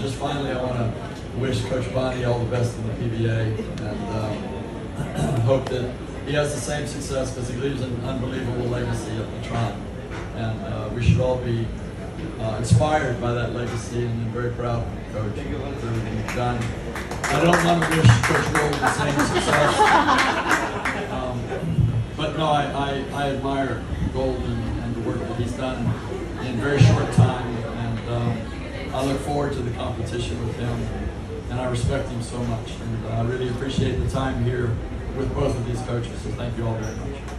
just finally, I want to wish Coach Bonnie all the best in the PBA, and hope that he has the same success, because he leaves an unbelievable legacy at Letran. And we should all be inspired by that legacy, and I'm very proud of you, Coach, for everything you've done. I don't want to wish Coach Goldwin the same success, but no, I admire Goldwin and the work that he's done in a very short time, and I look forward to the competition with him, and I respect him so much, and I really appreciate the time here with both of these coaches, so thank you all very much.